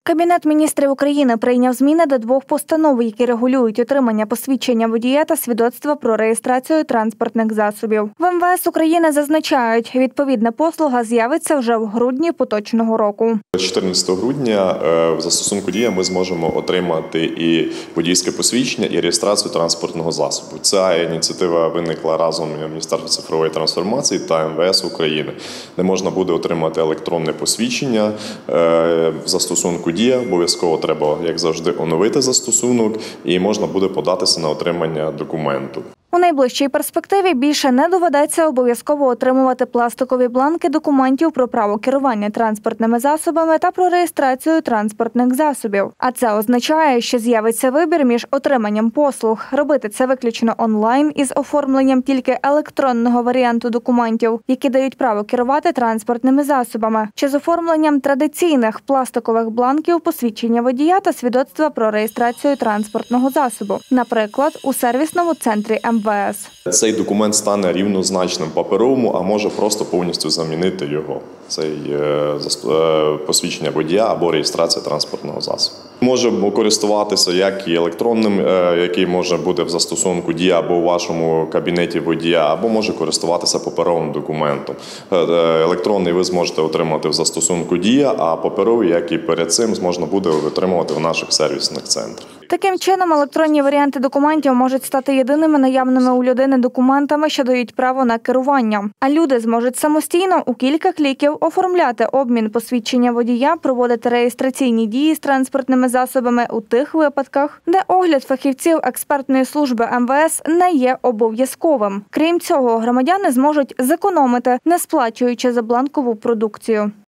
Кабінет міністрів України прийняв зміни до двох постанов, які регулюють отримання посвідчення водія та свідоцтва про реєстрацію транспортних засобів. В МВС України зазначають, відповідна послуга з'явиться вже в грудні поточного року. 14 грудня в застосунку «Дія» ми зможемо отримати і водійське посвідчення, і реєстрацію транспортного засобу. Ця ініціатива виникла разом з Міністерством цифрової трансформації та МВС України, де можна буде отримати електронне посвідчення в застосунку «Дія». Обов'язково треба, як завжди, оновити застосунок і можна буде податися на отримання документу. У найближчій перспективі більше не доведеться обов'язково отримувати пластикові бланки документів про право керування транспортними засобами та про реєстрацію транспортних засобів. А це означає, що з'явиться вибір між отриманням послуг, робити це виключно онлайн із оформленням тільки електронного варіанту документів, які дають право керувати транспортними засобами, чи з оформленням традиційних пластикових бланків посвідчення водія та свідоцтва про реєстрацію транспортного засобу, наприклад, у сервісному центрі МВС. Цей документ стане рівнозначним паперовому, а може просто повністю замінити його. Це посвідчення водія або реєстрація транспортного засобу. Можемо користуватися як і електронним, який може бути в застосунку «Дія» або у вашому кабінеті водія, або може користуватися паперовим документом. Електронний ви зможете отримати в застосунку «Дія», а паперовий, як і перед цим, можна буде отримувати в наших сервісних центрах. Таким чином, електронні варіанти документів можуть стати єдиними наявними у людини документами, що дають право на керування. А люди зможуть самостійно у кілька кліків оформляти обмін посвідчення водія, проводити реєстраційні дії з транспортними засобами у тих випадках, де огляд фахівців експертної служби МВС не є обов'язковим. Крім цього, громадяни зможуть зекономити, не сплачуючи за бланкову продукцію.